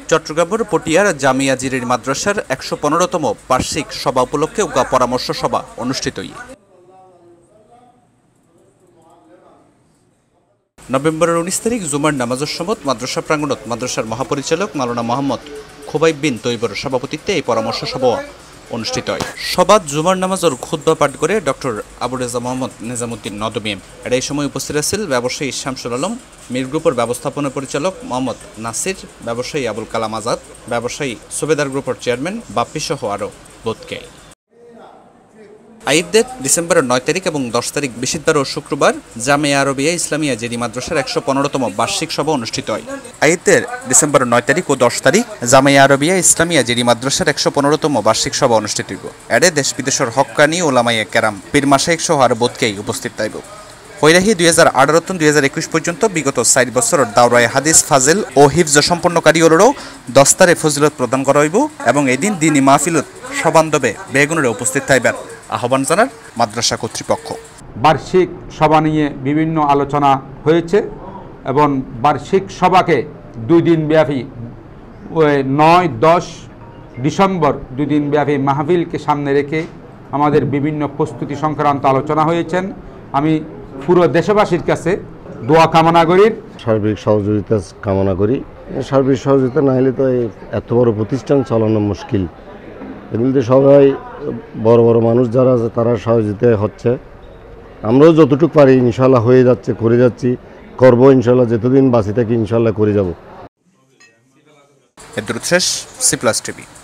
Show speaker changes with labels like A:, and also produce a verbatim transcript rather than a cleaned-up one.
A: চট্টগ্রামের পটিয়ার জামিয়া জিরির মাদ্রাসার একশো পনেরোতম বার্ষিক সভা উপলক্ষে উগা পরামর্শ সভা অনুষ্ঠিত। নভেম্বরের উনিশ তারিখ জুমার নামাজের সময় মাদ্রাসা প্রাঙ্গণত মাদ্রাসার মহাপরিচালক মাওলানা মোহাম্মদ খোবাইব বিন তৈবর সভাপতিত্বে এই পরামর্শ সভা অনুষ্ঠিত হয়। সভাত জুমার নামাজের খুতবা পাঠ করে ডক্টর আবু রেজা মোহাম্মদ নিজামুদ্দিন নদমী। এর এই সময় উপস্থিত ছিল ব্যবসায়ী শামসুল আলম, মির গ্রুপের ব্যবস্থাপনা পরিচালক মোহাম্মদ নাসির, ব্যবসায়ী আবুল কালাম আজাদ, ব্যবসায়ী সুবেদার গ্রুপের চেয়ারম্যান বাপ্পি সহ আরও বোধকে। ঈদের ডিসেম্বরের নয় তারিখ এবং দশ তারিখ বৃহস্পতিবার ও শুক্রবার জামিয়া আরবিয়া ইসলামিয়া জেরি মাদ্রাসার একশো পনেরোতম বার্ষিক সভা অনুষ্ঠিত হয়। ঈদের ডিসেম্বরের নয় তারিখ ও দশ তারিখ জামিয়া আরবিয়া ইসলামিয়া জেরি মাদ্রাসার একশো পনেরোতম বার্ষিক সভা অনুষ্ঠিত হইব। এড়ে দেশ বিদেশের হক্কানি ওলামায়ে কেরাম পীর মাশায়েখ সহ আরও বোধকেই উপস্থিত থাকব। হৈরাহি দুই হাজার আঠারো দুই হাজার একুশ পর্যন্ত বিগত ষাট বছরের দাওরায় হাদিস ফাজিল ও হিফজ সম্পন্নকারীরও দস্তারে ফজিলত প্রদান করা হইব এবং এদিন দিনী মাহফিলত সবান্ধবে বেগুনের উপস্থিত থাকবেন আহ্বান জানার মাদ্রাসা কর্তৃপক্ষ।
B: বার্ষিক সভা নিয়ে বিভিন্ন আলোচনা হয়েছে এবং বার্ষিক সভাকে দুই দিন ব্যাপী নয় দশ ডিসেম্বর দুই দিন ব্যাপী মাহফিলকে সামনে রেখে আমাদের বিভিন্ন প্রস্তুতি সংক্রান্ত আলোচনা হয়েছেন। আমি পুরো দেশবাসীর কাছে দোয়া কামনা করি,
C: সার্বিক সহযোগিতা কামনা করি। সার্বিক সহযোগিতা না হলে তো এত বড় প্রতিষ্ঠান চালানো মুশকিল। এগুলিতে সবাই বড় বড় মানুষ যারা আছে তারা সহযোগিতা হচ্ছে। আমরাও যতটুকু পারি ইনশাল্লাহ হয়ে যাচ্ছে, করে যাচ্ছি, করবো ইনশাল্লাহ, যতদিন বাঁচি থাকি ইনশাল্লাহ করে যাব।
A: এর শেষ সি প্লাস টিভি।